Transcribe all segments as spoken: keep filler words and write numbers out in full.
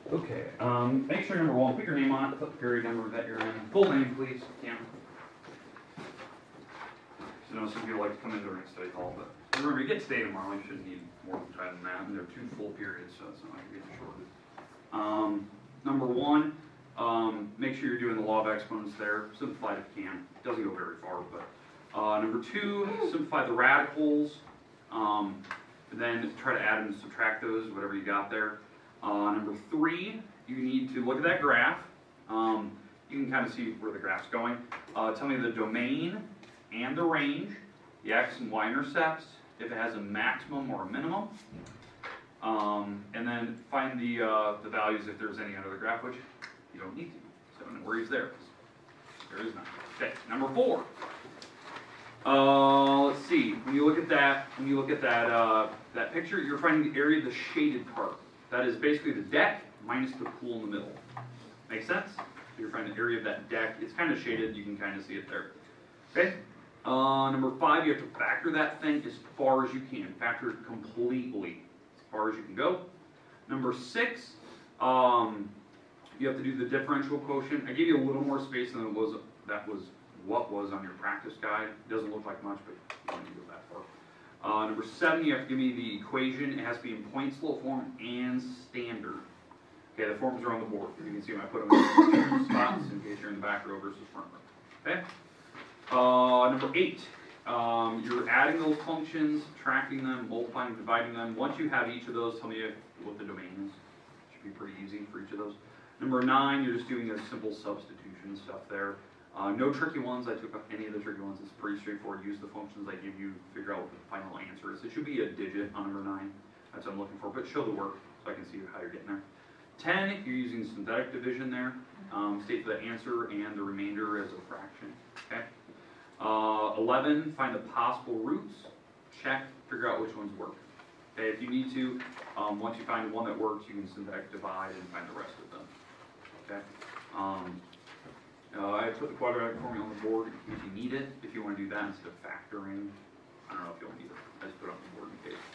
Okay, um, make sure number one, put your name on it, put the period number that you're in. Full name, please, Cam. So, I know some people like to come in during study hall, but remember, you get today tomorrow, you shouldn't need more time than that. And they're two full periods, so it's not like you get shorted. Um, number one, um, make sure you're doing the law of exponents there. Simplify it if you can. It doesn't go very far, but uh, number two, simplify the radicals. Um, and then try to add and subtract those, whatever you got there. Uh, number three, you need to look at that graph. Um, you can kind of see where the graph's going. Uh, tell me the domain and the range, the x and y intercepts, if it has a maximum or a minimum. Um, and then find the, uh, the values if there's any under the graph, which you don't need to. So no worries there. There is none. Okay, number four. Uh, let's see. When you look at that, when you look at that uh, that picture, you're finding the area of the shaded part. That is basically the deck minus the pool in the middle. Make sense? So you're finding the area of that deck. It's kind of shaded. You can kind of see it there. Okay. Uh, number five, you have to factor that thing as far as you can. Factor it completely as far as you can go. Number six, um, you have to do the differential quotient. I gave you a little more space than it was. That was what was on your practice guide. It doesn't look like much, but you don't need to go that far. Uh, number seven, you have to give me the equation. It has to be in point slope form and standard. Okay, the forms are on the board. You can see them. I put them in spots in case you're in the back row versus front row. Okay. Uh, number eight, um, you're adding those functions, subtracting them, multiplying, dividing them. Once you have each of those, tell me what the domain is. Should be pretty easy for each of those. Number nine, you're just doing a simple substitution stuff there. Uh, no tricky ones. I took up any of the tricky ones. It's pretty straightforward. Use the functions I give you, figure out what the final answer is. It should be a digit on number nine. That's what I'm looking for. But show the work so I can see how you're getting there. ten, you're using synthetic division there. Um, state the answer and the remainder as a fraction. Okay. Uh, eleven, find the possible roots. Check, figure out which ones work. Okay, if you need to, um, once you find one that works, you can synthetic divide and find the rest of them. Okay. Um, uh, I put the quadratic formula on the board in case you need it. If you want to do that instead of factoring, I don't know if you'll need it. I just put it on the board in case.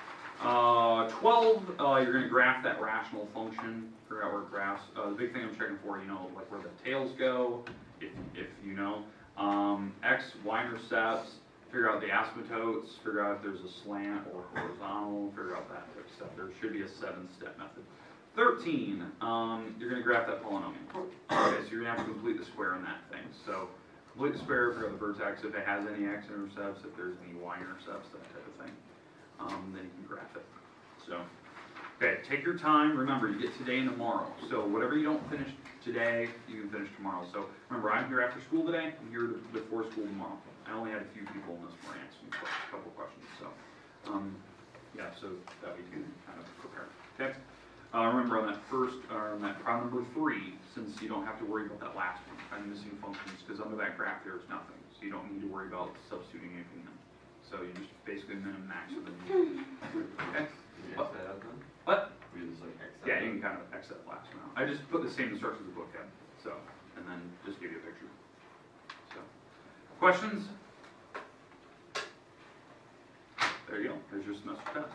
Uh, twelve, uh, you're going to graph that rational function. Figure out where it graphs. Uh, the big thing I'm checking for, you know, like where the tails go, if, if you know. Um, X, Y intercepts, figure out the asymptotes, figure out if there's a slant or horizontal, figure out that type of stuff. There should be a seven-step method. thirteen, um, you're going to graph that polynomial. Okay, so you're going to have to complete the square in that thing. So complete the square, figure out the vertex, if it has any X intercepts, if there's any Y intercepts, that type of thing. Um, then you can graph it. So, okay, take your time. Remember, you get today and tomorrow. So whatever you don't finish today, you can finish tomorrow. So remember, I'm here after school today. I'm here before school tomorrow. I only had a few people in this morning asking me a couple questions. So, um, yeah, so that we can kind of prepare. Okay. Uh, remember on that first, or on that problem number three, since you don't have to worry about that last one, find missing functions, because under that graph there's nothing. So you don't need to worry about substituting anything in. So you just basically min and max of the new. Okay. What? What? Yeah, you can kind of X that last one out. I just put the same instructions the book had. So, and then just give you a picture. So, questions? There you go. There's your semester test.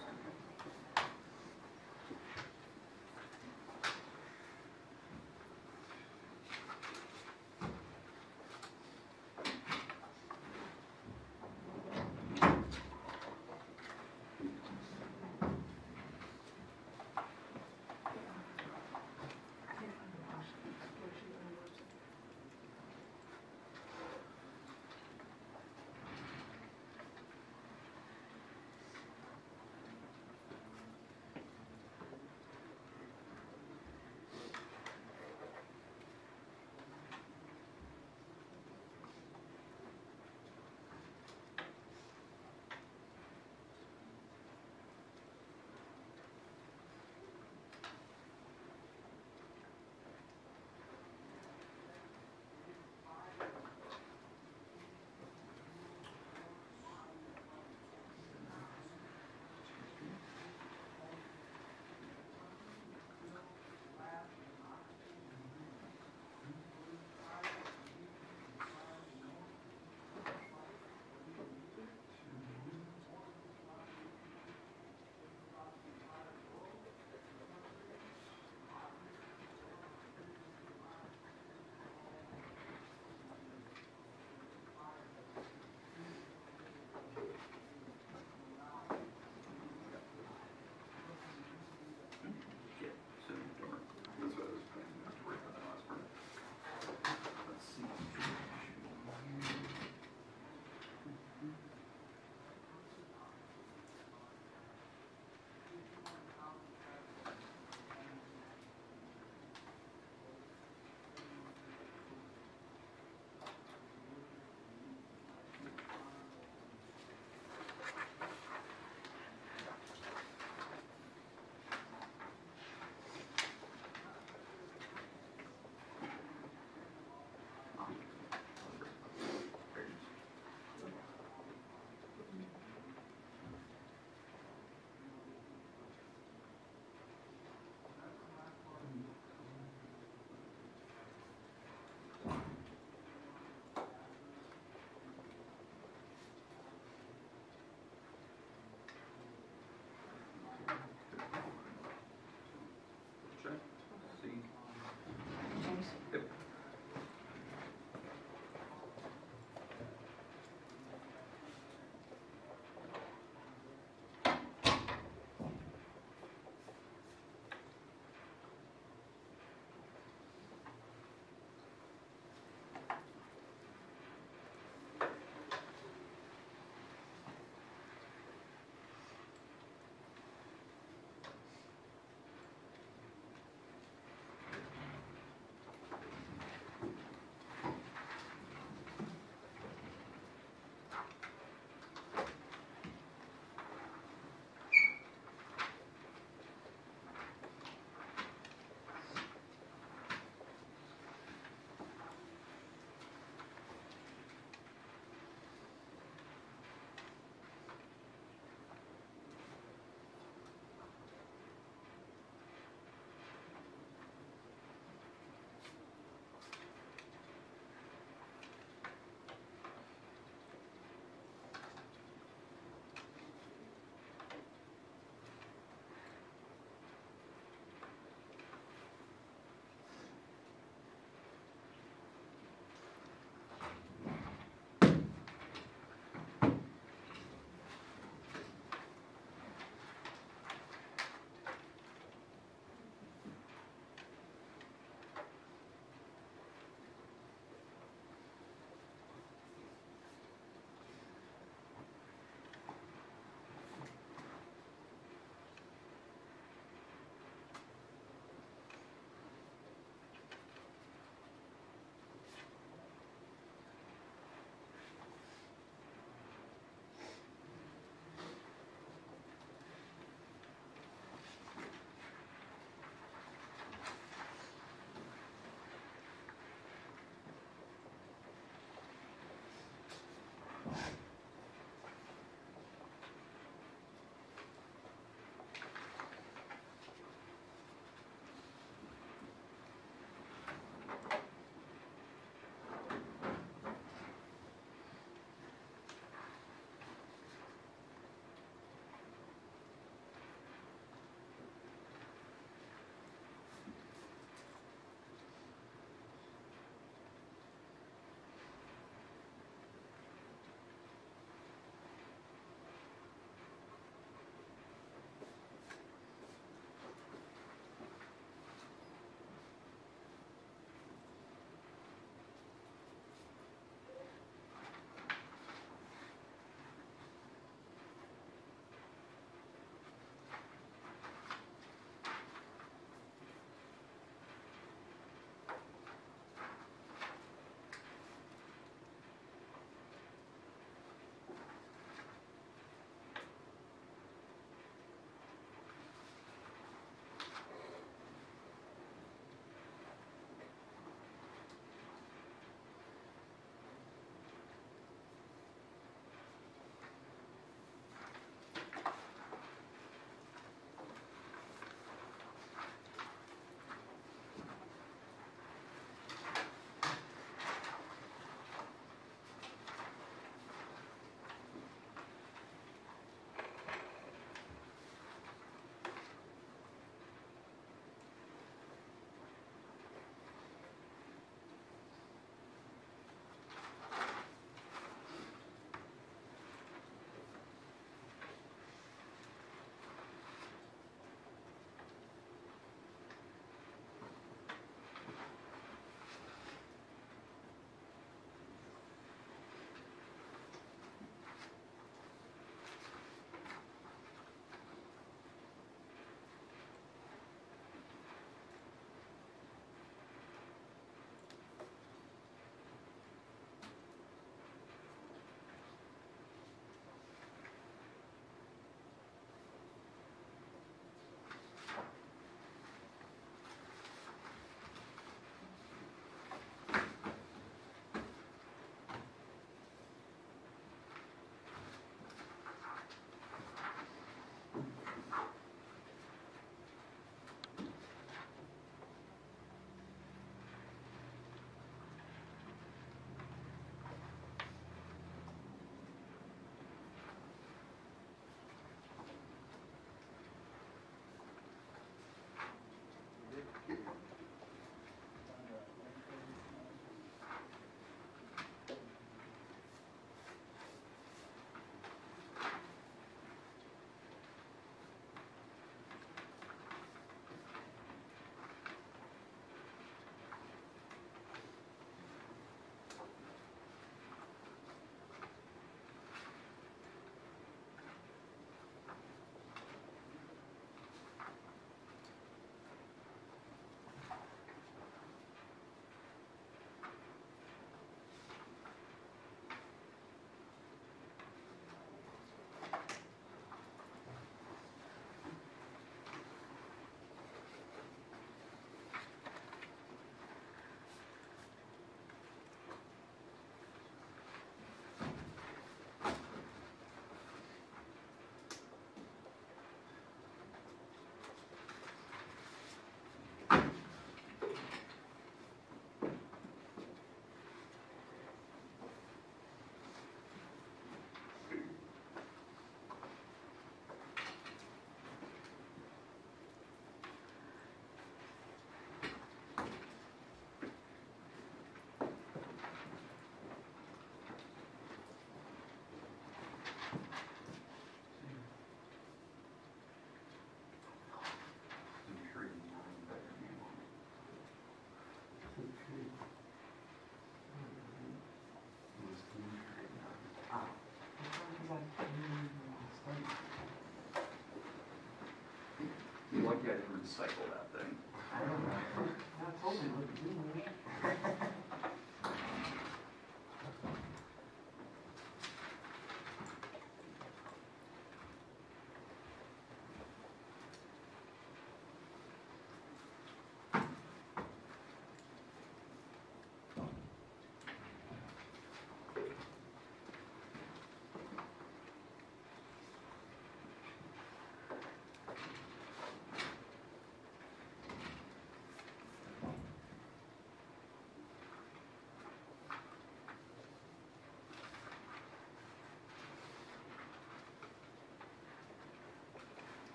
Lucky I didn't recycle that thing. That's totally what you do.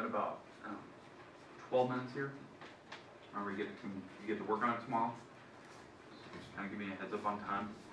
got about, I don't know, twelve minutes here. Remember, you get to, com- you get to work on it tomorrow. So just kind of give me a heads up on time.